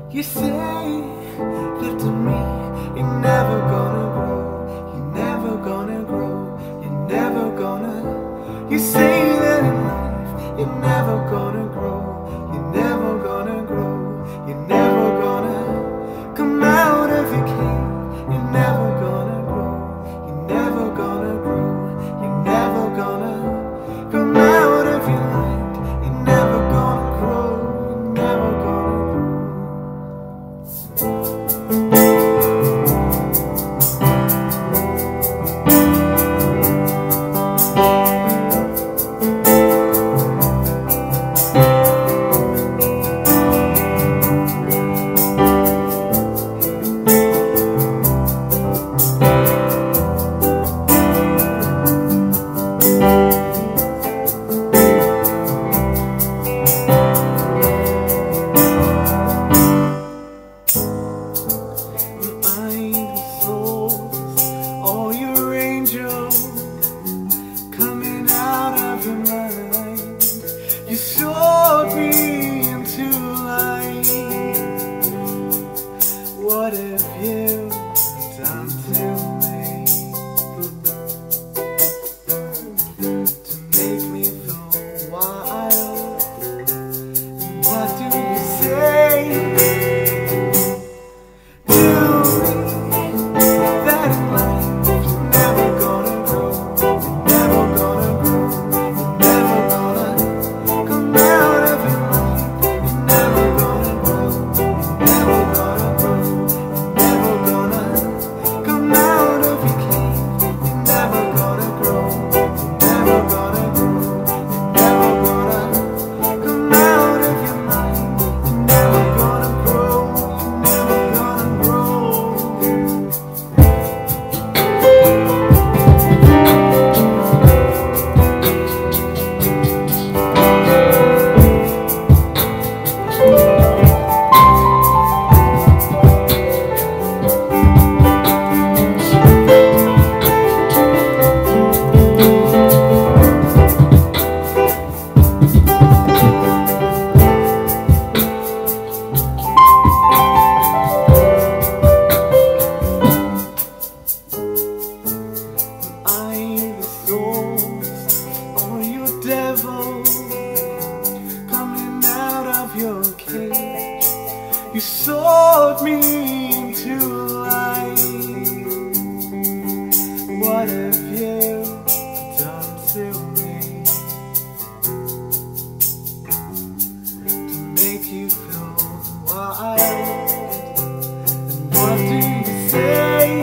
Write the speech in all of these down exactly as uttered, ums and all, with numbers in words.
You say that to me, you're never gonna grow, you're never gonna grow, you're never gonna. You say that in life, you're never gonna grow, you're never gonna grow, you're never gonna come out of your cave, you're never gonna grow, you're never gonna grow, you're never gonna come out of your light, you're never gonna grow, you're never gonna grow. You showed me into light. What have you done to me to make me feel wild? And what do you say to me that in life you're never gonna grow, you're never gonna grow, you're never gonna come out of your life, you're never gonna grow, you're never gonna grow, you're never gonna come out of your cave, you're never gonna grow, you're never gonna grow, you're never gonna come out of your mind, you're never gonna grow, you're never gonna grow. Devil coming out of your cage, you sold me into light. What have you done to me to make you feel wild? And what do you say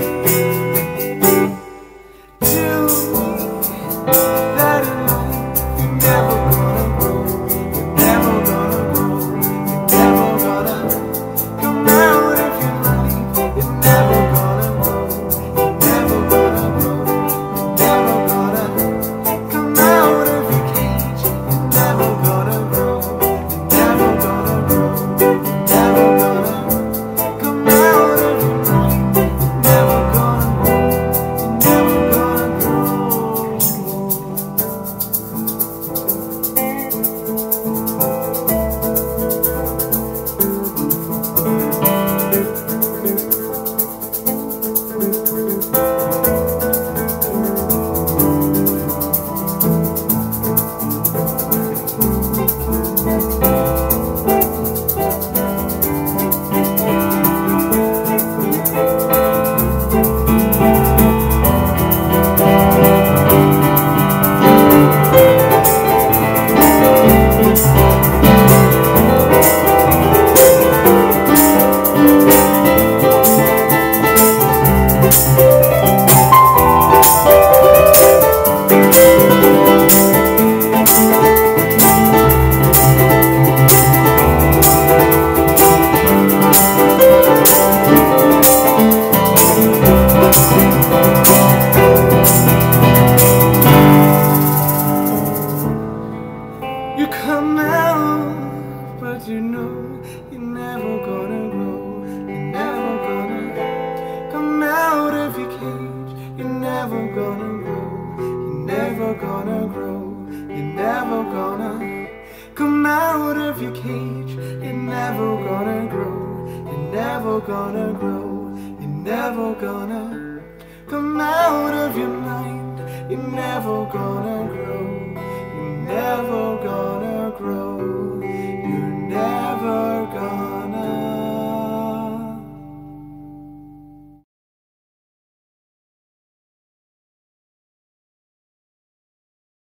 to me that in life never gonna grow, you're never gonna grow, you're never gonna come out of your life, you're never gonna grow, you're never gonna grow, you're never gonna come out of your cage, you're never gonna grow, you're never gonna grow, you're never gonna come out of your life, you're never gonna grow, you're never gonna grow. You come out, but you know you're never gonna grow, you're never gonna come out of your cage, you're never gonna grow, you're never gonna grow, you're never gonna come out of your cage, you're never gonna grow, never gonna grow. You're never gonna come out of your mind. You're never gonna grow. You're never gonna grow.